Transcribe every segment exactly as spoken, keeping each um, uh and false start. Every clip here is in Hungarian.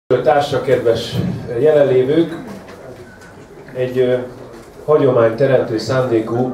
Társak, kedves jelenlévők, egy hagyományteremtő szándékú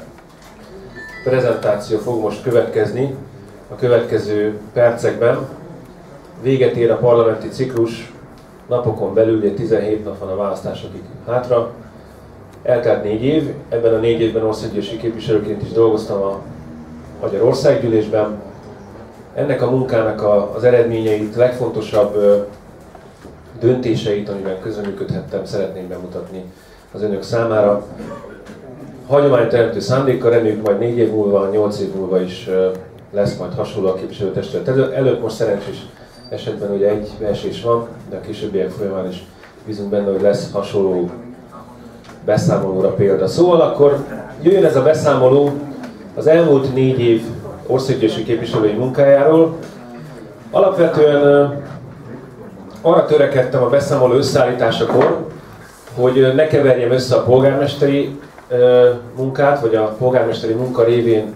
prezentáció fog most következni a következő percekben. Véget ér a parlamenti ciklus, napokon belül, tizenhét nap van a választásokig hátra. Eltelt négy év, ebben a négy évben országgyűlési képviselőként is dolgoztam a Magyar Országgyűlésben. Ennek a munkának az eredményeit, legfontosabb döntéseit, amiben közreműködhettem, szeretném bemutatni az önök számára. Hagyományteremtő szándékkal reméljük, majd négy év múlva, nyolc év múlva is lesz majd hasonló a képviselőtestület. Előtt most szerencsés esetben ugye egy versés van, de a későbbiek folyamán is bízunk benne, hogy lesz hasonló beszámolóra példa. Szóval akkor jöjjön ez a beszámoló az elmúlt négy év országgyűlési képviselői munkájáról. Alapvetően arra törekedtem a beszámoló összeállításakor, hogy ne keverjem össze a polgármesteri munkát, vagy a polgármesteri munka révén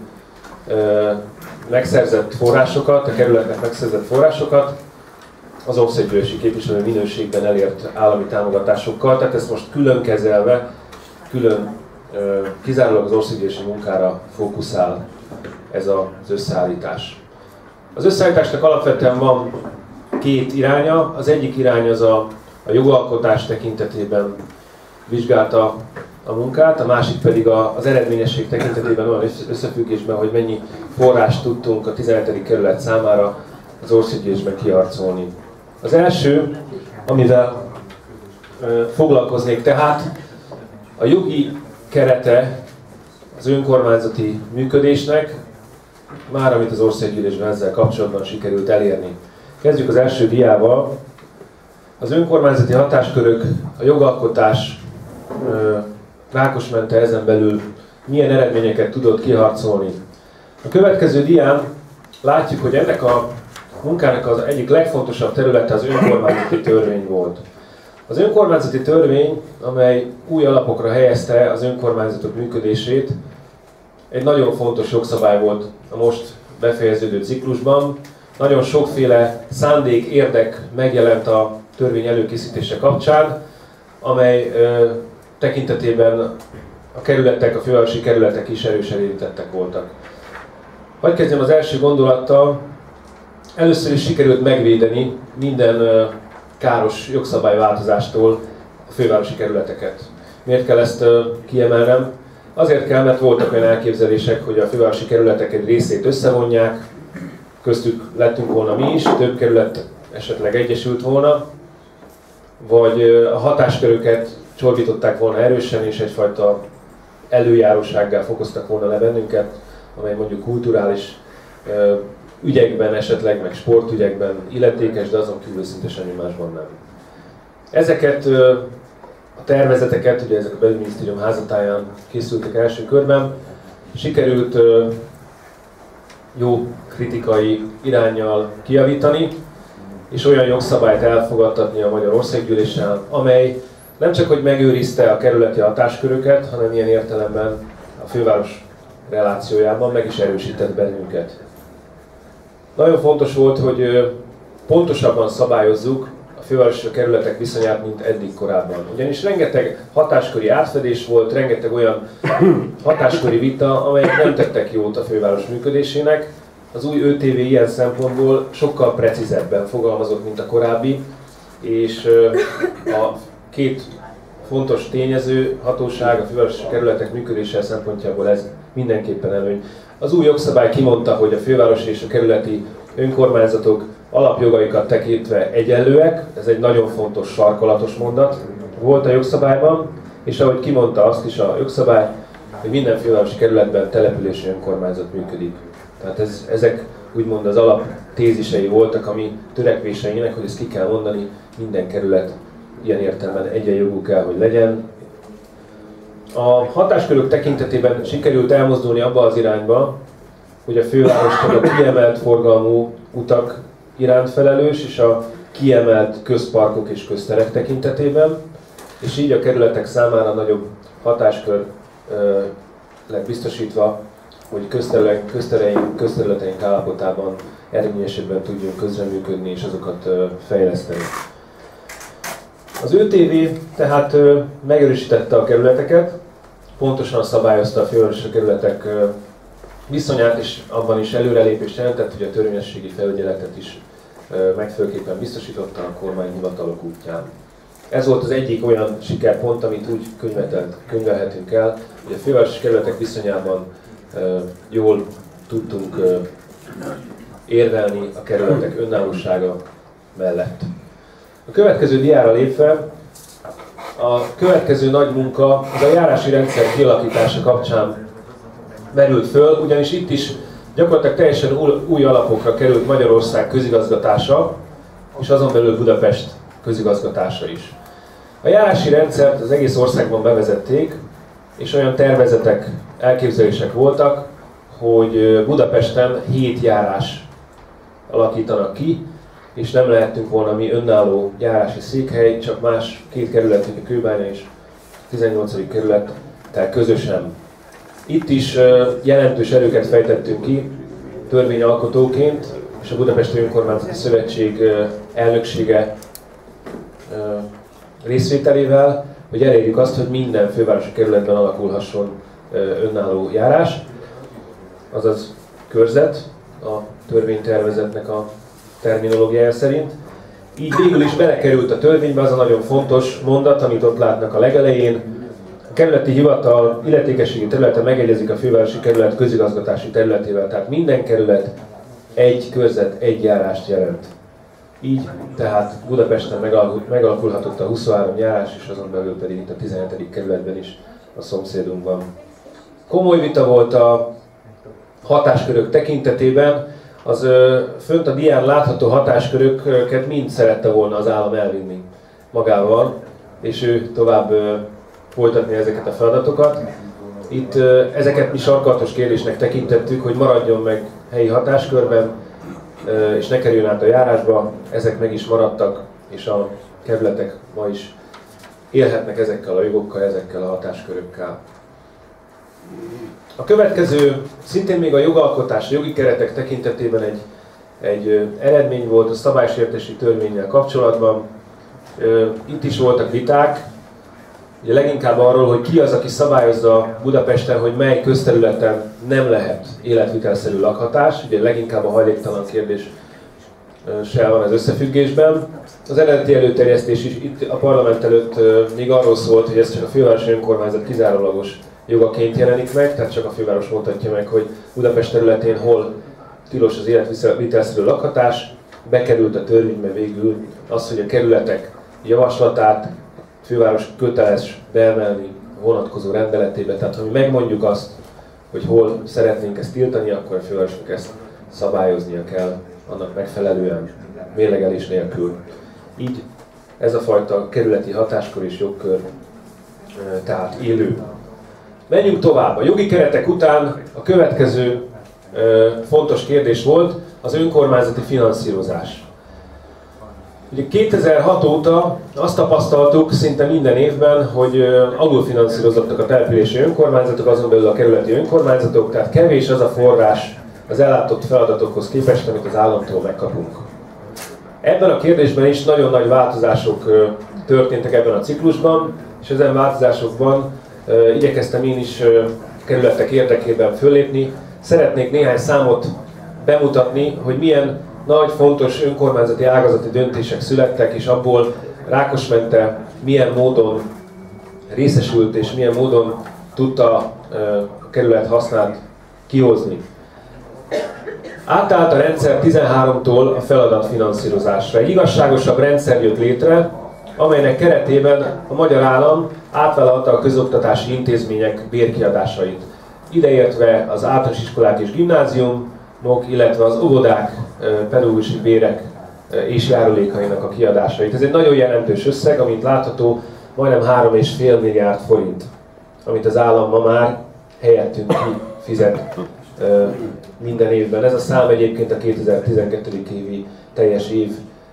megszerzett forrásokat, a kerületnek megszerzett forrásokat az országgyűlési képviselő minőségben elért állami támogatásokkal. Tehát ezt most külön kezelve, külön kizárólag az országgyűlési munkára fókuszál ez az összeállítás. Az összeállításnak alapvetően van két iránya. Az egyik irány az a, a jogalkotás tekintetében vizsgálta a munkát, a másik pedig a, az eredményesség tekintetében olyan összefüggésben, hogy mennyi forrást tudtunk a tizenhetedik kerület számára az országgyűlésben kiharcolni. Az első, amivel ö, foglalkoznék tehát, a jogi kerete az önkormányzati működésnek, már amit az országgyűlésben ezzel kapcsolatban sikerült elérni. Kezdjük az első diával. Az önkormányzati hatáskörök, a jogalkotás Rákosmente ezen belül milyen eredményeket tudott kiharcolni. A következő dián látjuk, hogy ennek a munkának az egyik legfontosabb területe az önkormányzati törvény volt. Az önkormányzati törvény, amely új alapokra helyezte az önkormányzatok működését, egy nagyon fontos jogszabály volt a most befejeződő ciklusban. Nagyon sokféle szándék, érdek megjelent a törvény előkészítése kapcsán, amely ö, tekintetében a kerületek, a fővárosi kerületek is erősen érintettek voltak. Hadd kezdjem az első gondolattal. Először is sikerült megvédeni minden ö, káros jogszabályváltozástól a fővárosi kerületeket. Miért kell ezt ö, kiemelnem? Azért kell, mert voltak olyan elképzelések, hogy a fővárosi kerületek egy részét összevonják, köztük lettünk volna mi is, több kerület esetleg egyesült volna, vagy a hatásköröket csorbították volna erősen, és egyfajta előjárósággal fokoztak volna le bennünket, amely mondjuk kulturális ügyekben esetleg, meg sportügyekben illetékes, de azon kívül szinte semmi másban nem. Ezeket a tervezeteket, ugye ezek a belügyminisztérium házatáján készültek első körben, sikerült jó kritikai iránnyal kijavítani, és olyan jogszabályt elfogadtatni a Magyar Országgyűlésen, amely nem csak hogy megőrizte a kerületi hatásköröket, hanem ilyen értelemben a főváros relációjában meg is erősített bennünket. Nagyon fontos volt, hogy pontosabban szabályozzuk a főváros és a kerületek viszonyát, mint eddig korábban. Ugyanis rengeteg hatásköri átfedés volt, rengeteg olyan hatásköri vita, amelyek nem tettek jót a főváros működésének. Az új ÖTV ilyen szempontból sokkal precízebben fogalmazott, mint a korábbi, és a két fontos tényező, hatóság, a főváros és a kerületek működése szempontjából ez mindenképpen előny. Az új jogszabály kimondta, hogy a fővárosi és a kerületi önkormányzatok alapjogaikat tekintve egyenlőek, ez egy nagyon fontos sarkalatos mondat volt a jogszabályban, és ahogy kimondta azt is a jogszabály, hogy minden fővárosi kerületben települési önkormányzat működik. Tehát ez, ezek úgymond az alaptézisei voltak a mi törekvéseinek, hogy ezt ki kell mondani, minden kerület ilyen értelemben egyenjogú kell, hogy legyen. A hatáskörök tekintetében sikerült elmozdulni abba az irányba, hogy a főváros csak a kiemelt forgalmú utak iránt felelős, és a kiemelt közparkok és közterek tekintetében, és így a kerületek számára nagyobb hatáskör ö, lett biztosítva, hogy közterületeink, közterületeink állapotában eredményesebben tudjunk közreműködni és azokat fejleszteni. Az ÖTV tehát megerősítette a kerületeket, pontosan szabályozta a fővárosi kerületek viszonyát, és abban is előrelépést jelentett, hogy a törvényességi felügyeletet is megfelelőképpen biztosította a kormányhivatalok útján. Ez volt az egyik olyan sikerpont, amit úgy könyvelhetünk el, hogy a fővárosi kerületek viszonyában jól tudtunk érvelni a kerületek önállósága mellett. A következő diára lépve, a következő nagy munka az a járási rendszer kialakítása kapcsán merült föl, ugyanis itt is gyakorlatilag teljesen új alapokra került Magyarország közigazgatása, és azon belül Budapest közigazgatása is. A járási rendszert az egész országban bevezették, és olyan tervezetek, elképzelések voltak, hogy Budapesten hét járás alakítanak ki, és nem lehettünk volna mi önálló járási székhely, csak más két kerületünk, a Kőbánya és a tizennyolcadik kerülettel közösen. Itt is jelentős erőket fejtettünk ki törvényalkotóként, és a Budapesti Önkormányzati Szövetség elnöksége részvételével, hogy elérjük azt, hogy minden fővárosi kerületben alakulhasson önálló járás, azaz körzet a törvénytervezetnek a terminológiája szerint. Így végül is belekerült a törvénybe az a nagyon fontos mondat, amit ott látnak a legelején. A kerületi hivatal illetékességi területe megegyezik a fővárosi kerület közigazgatási területével, tehát minden kerület egy körzet, egy járást jelent. Így tehát Budapesten megalakulhatott a huszonhárom járás, és azon belül pedig itt a tizenhetedik kerületben is a szomszédunkban. Komoly vita volt a hatáskörök tekintetében, az ö, fönt a dián látható hatásköröket mind szerette volna az állam elvinni magával, és ő tovább ö, folytatni ezeket a feladatokat. Itt ö, ezeket mi sarkalatos kérdésnek tekintettük, hogy maradjon meg helyi hatáskörben, ö, és ne kerüljön át a járásba. Ezek meg is maradtak, és a kerületek ma is élhetnek ezekkel a jogokkal, ezekkel a hatáskörökkel. A következő, szintén még a jogalkotás, a jogi keretek tekintetében egy, egy eredmény volt a szabálysértési törvénnyel kapcsolatban. Itt is voltak viták, ugye leginkább arról, hogy ki az, aki szabályozza Budapesten, hogy mely közterületen nem lehet életvitelszerű lakhatás. Ugye leginkább a hajléktalan kérdés se van az összefüggésben. Az eredeti előterjesztés is itt a parlament előtt még arról szólt, hogy ez csak a fővárosi önkormányzat kizárólagos jogaként jelenik meg, tehát csak a főváros mondhatja meg, hogy Budapest területén hol tilos az életvitelszerű lakhatás. Bekerült a törvénybe végül az, hogy a kerületek javaslatát a főváros köteles beemelni vonatkozó rendeletébe, tehát ha mi megmondjuk azt, hogy hol szeretnénk ezt tiltani, akkor a fővárosnak ezt szabályoznia kell annak megfelelően, mérlegelés nélkül. Így ez a fajta kerületi hatáskör és jogkör tehát élő. Menjünk tovább. A jogi keretek után a következő ö, fontos kérdés volt az önkormányzati finanszírozás. Ugye kétezer-hat óta azt tapasztaltuk szinte minden évben, hogy ö, alulfinanszírozottak a települési önkormányzatok, azon belül a kerületi önkormányzatok, tehát kevés az a forrás az ellátott feladatokhoz képest, amit az államtól megkapunk. Ebben a kérdésben is nagyon nagy változások ö, történtek ebben a ciklusban, és ezen változásokban Uh, igyekeztem én is uh, kerületek érdekében föllépni. Szeretnék néhány számot bemutatni, hogy milyen nagy, fontos önkormányzati ágazati döntések születtek, és abból Rákosmente milyen módon részesült, és milyen módon tudta uh, a kerület hasznát kihozni. Átállt a rendszer tizenháromtól a feladatfinanszírozásra. Egy igazságosabb rendszer jött létre, amelynek keretében a magyar állam átvállalta a közoktatási intézmények bérkiadásait. Ideértve az általános iskolák és gimnáziumok, illetve az óvodák pedagógusi bérek és járulékainak a kiadásait. Ez egy nagyon jelentős összeg, amit látható, majdnem három egész öt milliárd forint, amit az állam ma már helyettünk fizet minden évben. Ez a szám egyébként a kétezer-tizenkettő. évi teljes év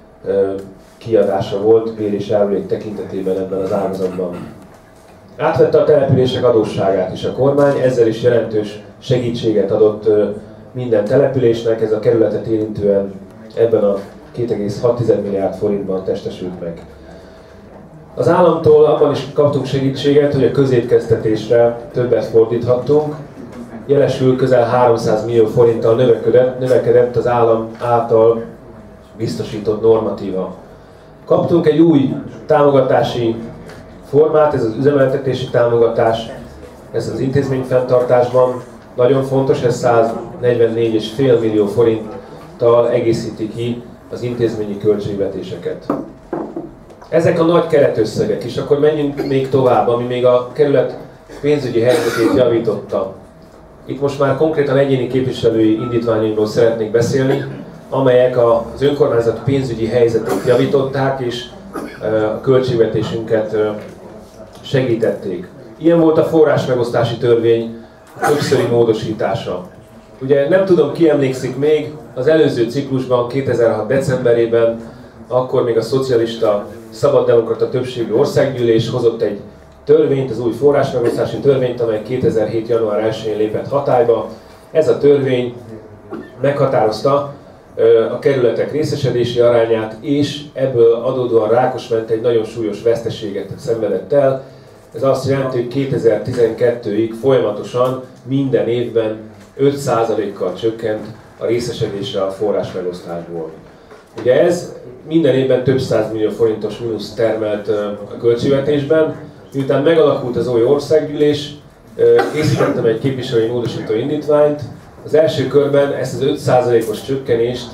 kiadása volt bér és járulék tekintetében ebben az ágazatban. Átvette a települések adósságát is a kormány, ezzel is jelentős segítséget adott minden településnek, ez a kerületet érintően ebben a két egész hat milliárd forintban testesült meg. Az államtól abban is kaptunk segítséget, hogy a középkeztetésre többet fordíthattunk. Jelesül közel háromszáz millió forinttal növekedett, növekedett az állam által biztosított normatíva. Kaptunk egy új támogatási formát, ez az üzemeltetési támogatás, ez az intézményfenntartásban nagyon fontos, ez száznegyvennégy egész öt millió forinttal egészíti ki az intézményi költségvetéseket. Ezek a nagy keretösszegek is, akkor menjünk még tovább, ami még a kerület pénzügyi helyzetét javította. Itt most már konkrétan egyéni képviselői indítványainkról szeretnék beszélni, amelyek az önkormányzat pénzügyi helyzetét javították és a költségvetésünket segítették. Ilyen volt a forrásmegosztási törvény többszöri módosítása. Ugye nem tudom, ki emlékszik még, az előző ciklusban, kétezer-hat decemberében, akkor még a szocialista szabaddemokrata többségű országgyűlés hozott egy törvényt, az új forrásmegosztási törvényt, amely kétezer-hét január elsején lépett hatályba. Ez a törvény meghatározta a kerületek részesedési arányát, és ebből adódóan Rákosmente egy nagyon súlyos veszteséget szenvedett el. Ez azt jelenti, hogy kétezer-tizenkettőig folyamatosan minden évben öt százalékkal csökkent a részesedése a forrásmegosztásból. Ugye ez minden évben több százmillió forintos mínusz termelt a költségvetésben. Miután megalakult az új országgyűlés, készítettem egy képviselői módosító indítványt. Az első körben ezt az öt százalékos csökkenést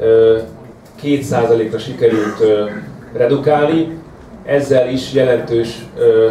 két százalékra sikerült redukálni, ezzel is jelentős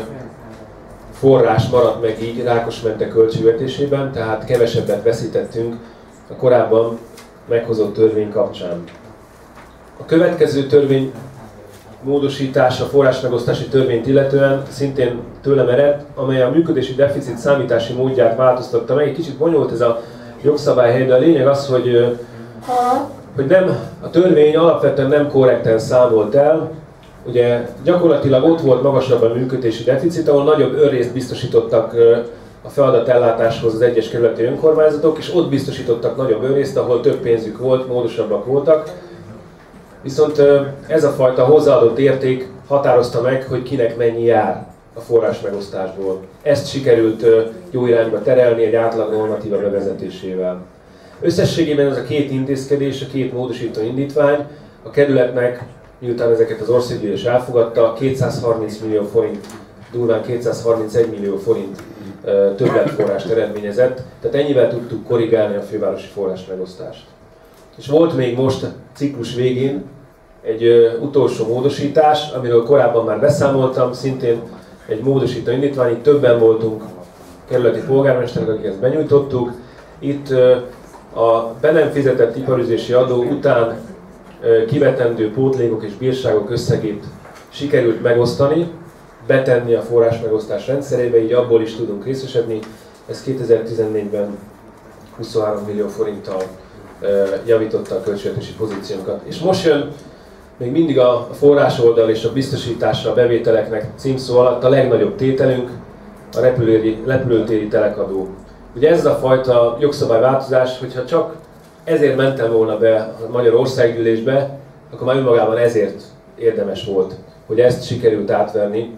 forrás maradt meg így Rákosmente költségvetésében, tehát kevesebbet veszítettünk a korábban meghozott törvény kapcsán. A következő törvény módosítása, forrásmegosztási törvényt illetően szintén tőlem ered, amely a működési deficit számítási módját változtatta meg. Egy kicsit bonyolult ez a jogszabályhely, de a lényeg az, hogy, hogy nem, a törvény alapvetően nem korrekten számolt el. Ugye gyakorlatilag ott volt magasabb a működési deficit, ahol nagyobb önrészt biztosítottak a feladatellátáshoz az egyes kerületi önkormányzatok, és ott biztosítottak nagyobb önrészt, ahol több pénzük volt, módosabbak voltak. Viszont ez a fajta hozzáadott érték határozta meg, hogy kinek mennyi jár a forrásmegosztásból. Ezt sikerült jó irányba terelni egy átlag normatíva bevezetésével. Összességében ez a két intézkedés, a két módosító indítvány a kerületnek, miután ezeket az országgyűlés elfogadta, kétszázharminc millió forint, durván kétszázharmincegy millió forint többletforrást eredményezett, tehát ennyivel tudtuk korrigálni a fővárosi forrásmegosztást. És volt még most a ciklus végén egy ö, utolsó módosítás, amiről korábban már beszámoltam, szintén egy módosító indítvány, itt többen voltunk kerületi polgármesterek, akik ezt benyújtottuk. Itt ö, a be nem fizetett iparüzési adó után ö, kivetendő pótlékok és bírságok összegét sikerült megosztani, betenni a forrásmegosztás rendszerébe, így abból is tudunk részesedni. Ez kétezer-tizennégyben huszonhárom millió forinttal javította a költségvetési pozíciónkat. És most jön még mindig a forrásoldal és a biztosítása a bevételeknek címszó alatt a legnagyobb tételünk, a repülőtéri telekadó. Ugye ez a fajta jogszabályváltozás, hogyha csak ezért mentem volna be a Magyar Országgyűlésbe, akkor már önmagában ezért érdemes volt, hogy ezt sikerült átverni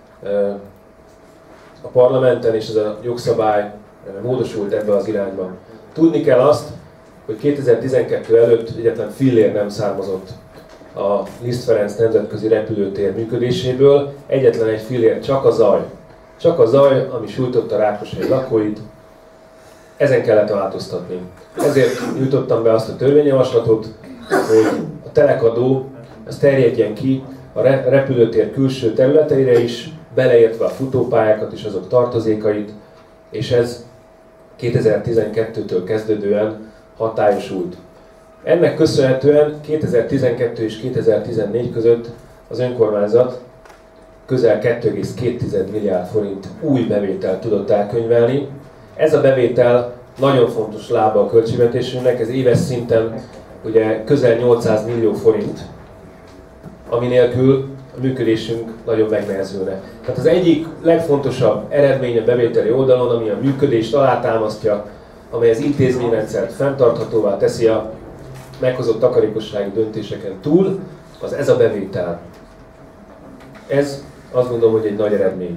a parlamenten, és ez a jogszabály módosult ebbe az irányba. Tudni kell azt, hogy kétezer-tizenkettő előtt egyetlen fillér nem származott a Liszt Ferenc nemzetközi repülőtér működéséből, egyetlen egy fillér, csak a zaj. Csak a zaj, ami sújtotta Rákoshegy lakóit, ezen kellett változtatni. Ezért nyújtottam be azt a törvényjavaslatot, hogy a telekadó az terjedjen ki a repülőtér külső területeire is, beleértve a futópályákat és azok tartozékait, és ez kétezer-tizenkettőtől kezdődően hatályosult. Ennek köszönhetően kétezer-tizenkettő és kétezer-tizennégy között az önkormányzat közel két egész két milliárd forint új bevételt tudott elkönyvelni. Ez a bevétel nagyon fontos lába a költségvetésünknek, ez éves szinten ugye közel nyolcszáz millió forint, ami nélkül a működésünk nagyon megnehezülne. Tehát az egyik legfontosabb eredmény a bevételi oldalon, ami a működést alátámasztja, amely az intézményrendszert fenntarthatóvá teszi a meghozott takarékossági döntéseken túl, az ez a bevétel. Ez azt gondolom, hogy egy nagy eredmény.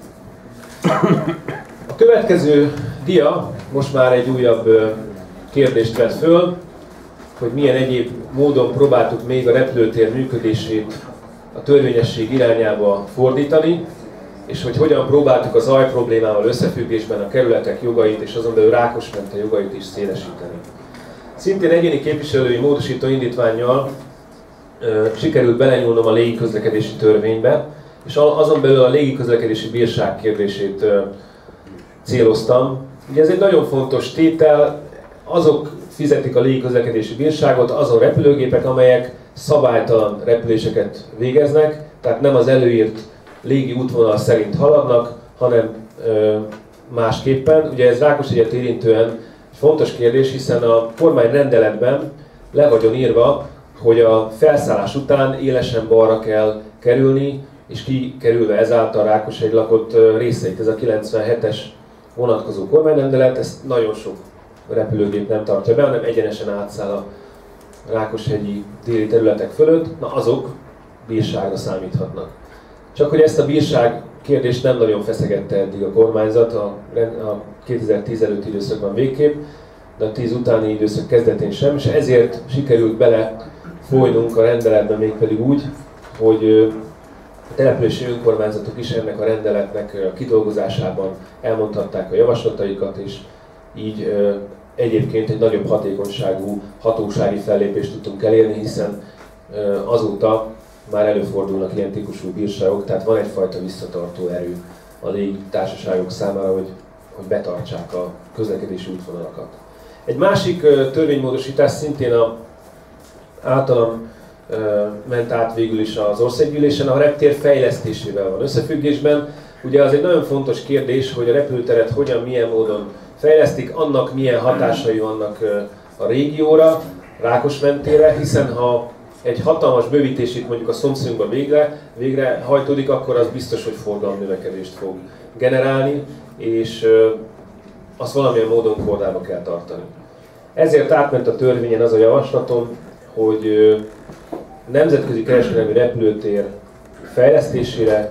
A következő dia most már egy újabb kérdést vett föl, hogy milyen egyéb módon próbáltuk még a repülőtér működését a törvényesség irányába fordítani, és hogy hogyan próbáltuk a zaj problémával összefüggésben a kerületek jogait és azon belül Rákosmente jogait is szélesíteni. Szintén egyéni képviselői módosító indítvánnyal ö, sikerült belenyúlnom a légiközlekedési törvénybe, és azon belül a légiközlekedési bírság kérdését ö, céloztam. Ugye ez egy nagyon fontos tétel, azok fizetik a légiközlekedési bírságot, azon repülőgépek, amelyek szabálytalan repüléseket végeznek, tehát nem az előírt légi útvonal szerint haladnak, hanem ö, másképpen. Ugye ez Rákoshegyet érintően fontos kérdés, hiszen a kormány rendeletben le vagyon írva, hogy a felszállás után élesen balra kell kerülni, és kikerülve ezáltal Rákoshegy lakott részeit. Ez a kilencvenhetes vonatkozó kormányrendelet, ezt nagyon sok repülőgép nem tartja be, hanem egyenesen átszáll a rákoshegyi déli területek fölött, na azok bírságra számíthatnak. Csak hogy ezt a bírság kérdést nem nagyon feszegette eddig a kormányzat, a, a kétezer-tíz előtti időszakban végképp, de a tíz utáni időszak kezdetén sem, és ezért sikerült bele folynunk a rendeletben mégpedig úgy, hogy a települési önkormányzatok is ennek a rendeletnek a kidolgozásában elmondhatták a javaslataikat, és így egyébként egy nagyobb hatékonyságú hatósági fellépést tudtunk elérni, hiszen azóta már előfordulnak ilyen típusú bírságok, tehát van egyfajta visszatartó erő a légitársaságok számára, hogy, hogy betartsák a közlekedési útvonalakat. Egy másik törvénymódosítás szintén a, általam ment át végül is az országgyűlésen, a reptér fejlesztésével van összefüggésben. Ugye az egy nagyon fontos kérdés, hogy a repülőteret hogyan, milyen módon fejlesztik, annak milyen hatásai vannak a régióra, Rákosmentére, hiszen ha egy hatalmas bővítés itt mondjuk a szomszédunkban végre, végre hajtódik, akkor az biztos, hogy forgalomnövekedést fog generálni, és azt valamilyen módon kordába kell tartani. Ezért átment a törvényen az a javaslatom, hogy nemzetközi kereskedelmi repülőtér fejlesztésére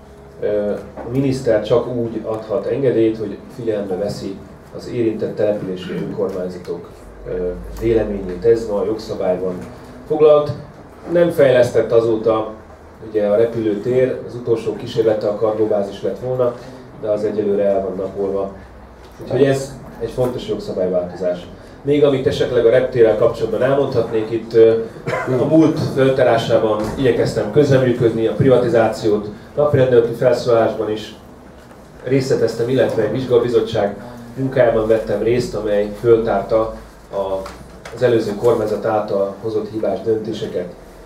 a miniszter csak úgy adhat engedélyt, hogy figyelembe veszi az érintett települési önkormányzatok véleményét. Ez van a jogszabályban foglalt. Nem fejlesztett azóta ugye a repülőtér, az utolsó kísérlete a kargóbázis lett volna, de az egyelőre el van napolva. Úgyhogy ez egy fontos jogszabályváltozás. Még amit esetleg a reptérrel kapcsolatban elmondhatnék, itt a múlt föltárásában igyekeztem közreműködni, a privatizációt napirendelőtti felszólalásban is részleteztem, illetve egy vizsgabizottság munkájában vettem részt, amely föltárta az előző kormányzat által hozott hibás döntéseket.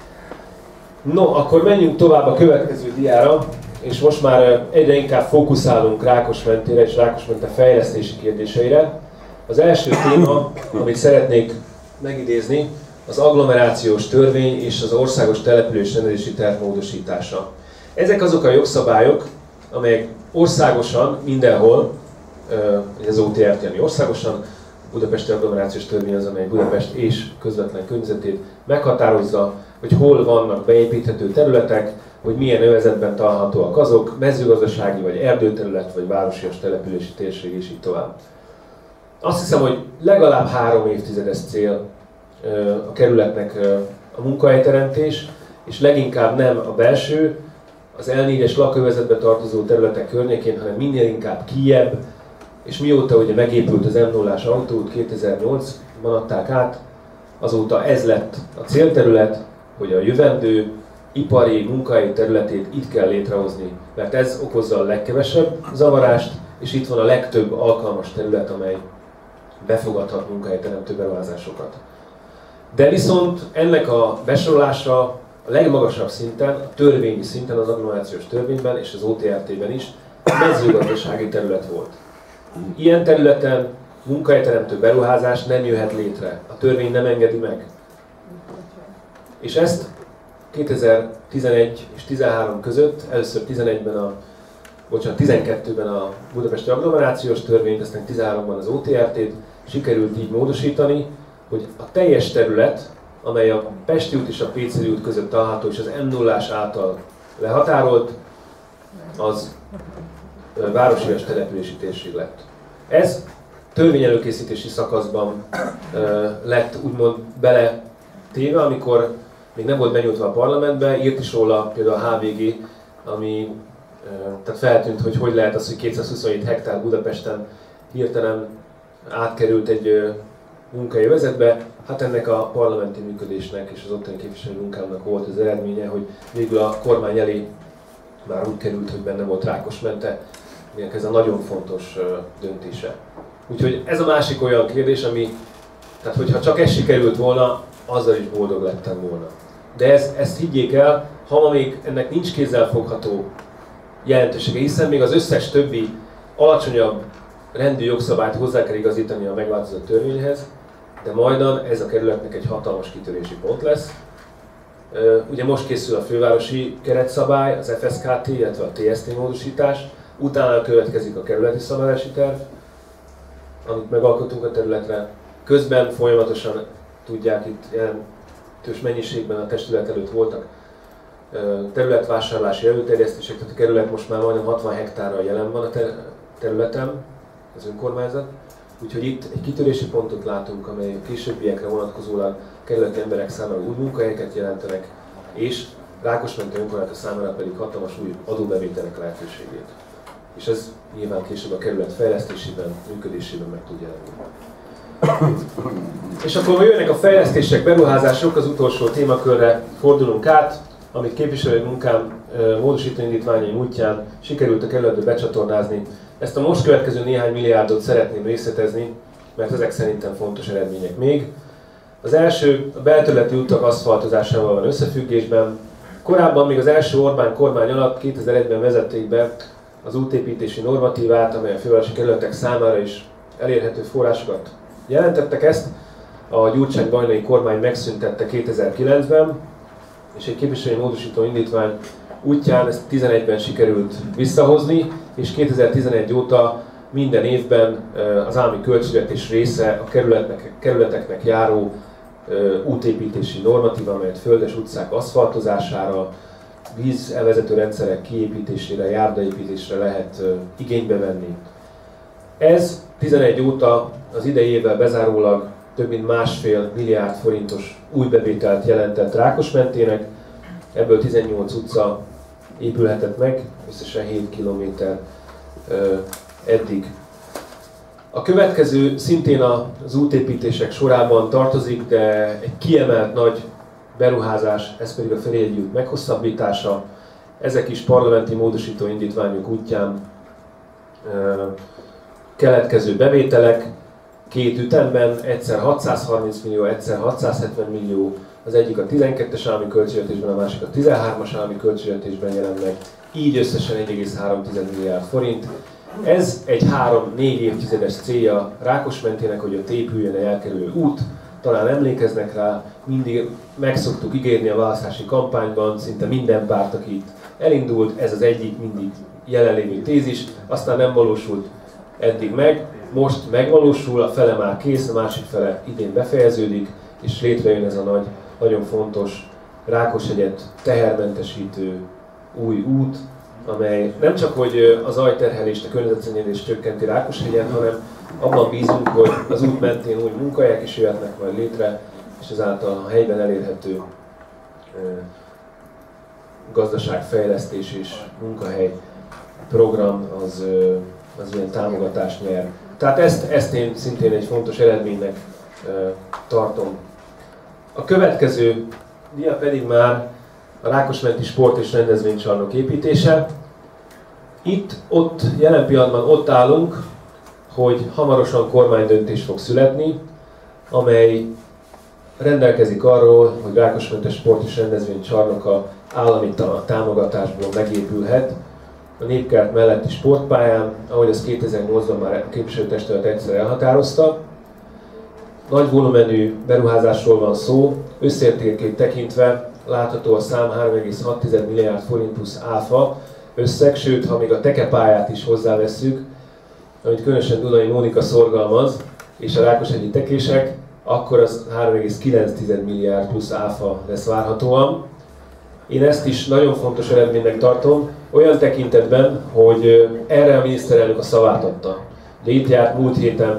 No, akkor menjünk tovább a következő diára, és most már egyre inkább fókuszálunk Rákosmentére és Rákosmente fejlesztési kérdéseire. Az első téma, amit szeretnék megidézni, az agglomerációs törvény és az országos településrendezési terv módosítása. Ezek azok a jogszabályok, amelyek országosan, mindenhol, az o té er té, ami országosan, Budapesti Agglomerációs Törvény az, amely Budapest és közvetlen környezetét meghatározza, hogy hol vannak beépíthető területek, hogy milyen övezetben találhatóak azok, mezőgazdasági vagy erdőterület, vagy városias települési térség, és így tovább. Azt hiszem, hogy legalább három évtizedes cél a kerületnek a munkahelyteremtés, és leginkább nem a belső, az el négyes lakóövezetbe tartozó területek környékén, hanem minél inkább kijebb, és mióta ugye megépült az em nullás autóút, kétezer-nyolcban adták át, azóta ez lett a célterület, hogy a jövendő ipari munkahelyi területét itt kell létrehozni, mert ez okozza a legkevesebb zavarást, és itt van a legtöbb alkalmas terület, amely befogadhat munkahelyteremtő beruházásokat. De viszont ennek a besorolása a legmagasabb szinten, a törvényi szinten, az agglomerációs törvényben és az o té er té-ben is mezőgazdasági terület volt. Ilyen területen munkahelyteremtő beruházás nem jöhet létre. A törvény nem engedi meg. És ezt kétezer-tizenegy és tizenhárom között, először tizenegyben a, bocsánat, tizenkettőben a Budapesti Agglomerációs Törvényt, aztán tizenháromban az o té er té-t sikerült így módosítani, hogy a teljes terület, amely a Pesti út és a Péceli út között található, és az em nullás által lehatárolt, az városias települési térség lett. Ez törvényelőkészítési szakaszban lett úgymond beletéve, amikor még nem volt benyújtva a parlamentbe, írt is róla például a há vé gé, ami tehát feltűnt, hogy hogy lehet az, hogy kétszázhuszonhét hektár Budapesten hirtelen átkerült egy munkaövezetbe. Hát ennek a parlamenti működésnek és az ottani képviselő munkámnak volt az eredménye, hogy végül a kormány elé már úgy került, hogy benne volt Rákosmente, aminek ez a nagyon fontos döntése. Úgyhogy ez a másik olyan kérdés, ami, tehát hogyha csak ez sikerült volna, azzal is boldog lettem volna. De ez, ezt higgyék el, ha ma még ennek nincs kézzelfogható jelentősége, hiszen még az összes többi alacsonyabb rendű jogszabályt hozzá kell igazítani a megváltozott törvényhez, de majdan ez a kerületnek egy hatalmas kitörési pont lesz. Ugye most készül a fővárosi keretszabály, az ef es ká té, illetve a té es té módosítás, utána következik a kerületi szabályozási terv, amit megalkotunk a területre. Közben folyamatosan tudják, itt jelentős mennyiségben a testület előtt voltak területvásárlási előterjesztések, tehát a kerület most már majdnem hatvan hektárral jelen van a területen, az önkormányzat. Úgyhogy itt egy kitörési pontot látunk, amely a későbbiekre vonatkozólag kerületi emberek számára új munkahelyeket jelentenek, és Rákosmente önkormányzat számára pedig hatalmas új adóbevételek lehetőségét. És ez nyilván később a kerület fejlesztésében, működésében meg tud jelenni. És akkor jönnek a fejlesztések, beruházások, az utolsó témakörre fordulunk át, amit képviselői munkám módosító indítványaim útján sikerült a kerületbe becsatornázni. Ezt a most következő néhány milliárdot szeretném részletezni, mert ezek szerintem fontos eredmények még. Az első a belterületi utak aszfaltozásával van összefüggésben. Korábban még az első Orbán kormány alatt kétezer-egyben vezették be az útépítési normatívát, amely a fővárosi kerületek számára is elérhető forrásokat jelentettek. Ezt a Gyurcsány-Bajnai kormány megszüntette kétezer-kilencben, és egy képviselői módosító indítvány útján ezt tizenegyben sikerült visszahozni, és kétezer-tizenegy óta minden évben az állami költségvetés része a kerületnek, kerületeknek járó útépítési normatíva, amelyet földes utcák aszfaltozására, vízelvezető rendszerek kiépítésére, járdaépítésre lehet igénybe venni. Ez tizenegy óta az idei évvel bezárólag több mint másfél milliárd forintos új bevételt jelentett Rákosmentének, ebből tizennyolc utca épülhetett meg, összesen hét kilométer eddig. A következő szintén az útépítések sorában tartozik, de egy kiemelt nagy beruházás, ez pedig a Ferihegyi út meghosszabbítása. Ezek is parlamenti módosító indítványok útján keletkező bevételek, két ütemben, egyszer hatszázharminc millió, egyszer hatszázhetven millió, az egyik a tizenkettes állami költségvetésben, a másik a tizenhármas állami költségvetésben jelent meg, így összesen egy egész három milliárd forint. Ez egy három-négy évtizedes célja Rákosmentének, hogy ott épüljön egy elkerülő út. Talán emlékeznek rá, mindig meg szoktuk ígérni a választási kampányban, szinte minden párt, aki itt elindult, ez az egyik mindig jelenlévő tézis, aztán nem valósult eddig meg. Most megvalósul, a fele már kész, a másik fele idén befejeződik, és létrejön ez a nagy, nagyon fontos Rákoshegyet tehermentesítő új út, amely nem csak hogy az zajterhelést, a környezetszennyezést csökkenti Rákoshegyen, hanem abban bízunk, hogy az út mentén új munkahelyek is jöhetnek majd létre, és ezáltal a helyben elérhető gazdaságfejlesztés és munkahely program az, az ilyen támogatást nyer. Tehát ezt, ezt én szintén egy fontos eredménynek tartom. A következő dia pedig már a Rákosmenti Sport- és Rendezvénycsarnok építése. Itt, ott, jelen pillanatban ott állunk, hogy hamarosan kormánydöntés fog születni, amely rendelkezik arról, hogy Rákosmenti Sport- és Rendezvénycsarnoka állami támogatásból megépülhet a Népkert melletti sportpályán, ahogy az kétezer-nyolcban már a képviselőtestület egyszer elhatározta. Nagy volumenű beruházásról van szó, összértékét tekintve látható a szám három egész hat milliárd forint plusz áfa összeg, sőt, ha még a tekepályát is hozzávesszük, amit különösen Dunai Mónika szorgalmaz, és a rákoshegyi tekések, akkor az három egész kilenc milliárd plusz áfa lesz várhatóan. Én ezt is nagyon fontos eredménynek tartom, olyan tekintetben, hogy erre a miniszterelnök a szavát adta. De itt járt múlt héten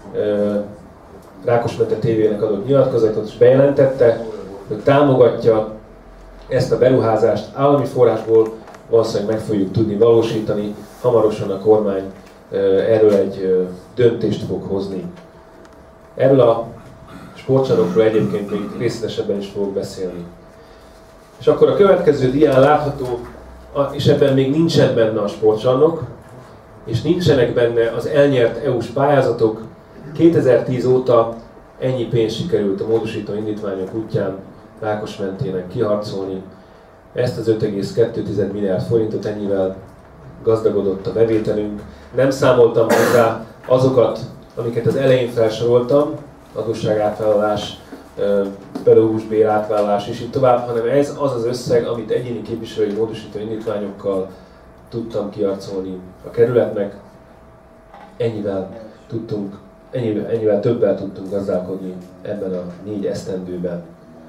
Rákosmente té vének adott nyilatkozatot, és bejelentette, hogy támogatja ezt a beruházást, állami forrásból valószínűleg meg fogjuk tudni valósítani, hamarosan a kormány erről egy döntést fog hozni. Erről a sportcsarnokról egyébként még részletesebben is fogok beszélni. És akkor a következő dián látható, és ebben még nincsen benne a sportcsarnok, és nincsenek benne az elnyert é u-s pályázatok. kétezer-tíz óta ennyi pénz sikerült a módosító indítványok útján Rákosmentének kiharcolni. Ezt az öt egész kettő milliárd forintot, ennyivel gazdagodott a bevételünk. Nem számoltam hozzá azokat, amiket az elején felsoroltam, adósságátvállalás, pedagógus bérátvállalás és így tovább, hanem ez az az összeg, amit egyéni képviselői módosító indítványokkal tudtam kiharcolni a kerületnek. Ennyivel tudtunk, ennyivel, ennyivel többel tudtunk gazdálkodni ebben a négy esztendőben.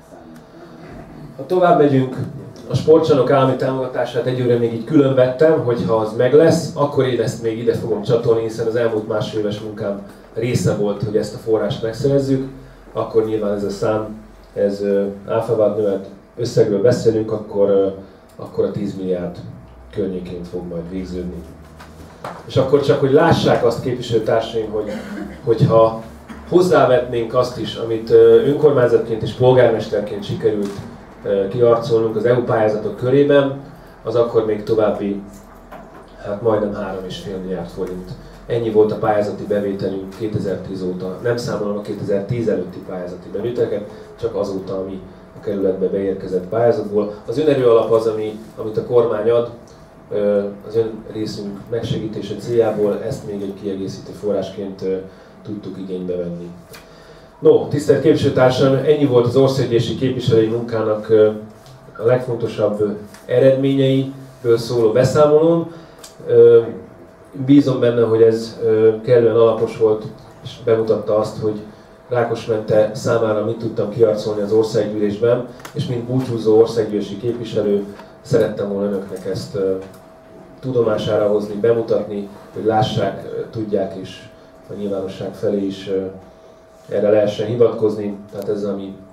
Ha tovább megyünk, a sportcsarnok állami támogatását egyőre még így külön vettem, hogy ha az meg lesz, akkor én ezt még ide fogom csatolni, hiszen az elmúlt másfél éves munkám része volt, hogy ezt a forrást megszerezzük. Akkor nyilván ez a szám, ez áfavált növelt összegről beszélünk, akkor, akkor a tíz milliárd környékén fog majd végződni. És akkor csak, hogy lássák azt képviselőtársaim, hogy, hogyha hozzávetnénk azt is, amit önkormányzatként és polgármesterként sikerült kiharcolnunk az é u pályázatok körében, az akkor még további, hát majdnem három egész öt milliárd forint. Ennyi volt a pályázati bevételünk kétezer-tíz óta. Nem számolom a kétezer-tíz előtti pályázati bevételeket, csak azóta, ami a kerületbe beérkezett pályázatból. Az önerő alap az, ami, amit a kormány ad, az ön részünk megsegítése céljából, ezt még egy kiegészítő forrásként tudtuk igénybe venni. No, tisztelt képviselőtársaim, ennyi volt az országgyűlési képviselői munkának a legfontosabb eredményeiből szóló beszámolóm. Bízom benne, hogy ez kellően alapos volt, és bemutatta azt, hogy Rákosmente számára mit tudtam kiharcolni az országgyűlésben, és mint búcsúzó országgyűlési képviselő szerettem volna önöknek ezt tudomására hozni, bemutatni, hogy lássák, tudják is, a nyilvánosság felé is erre lehessen hivatkozni, tehát ez, ami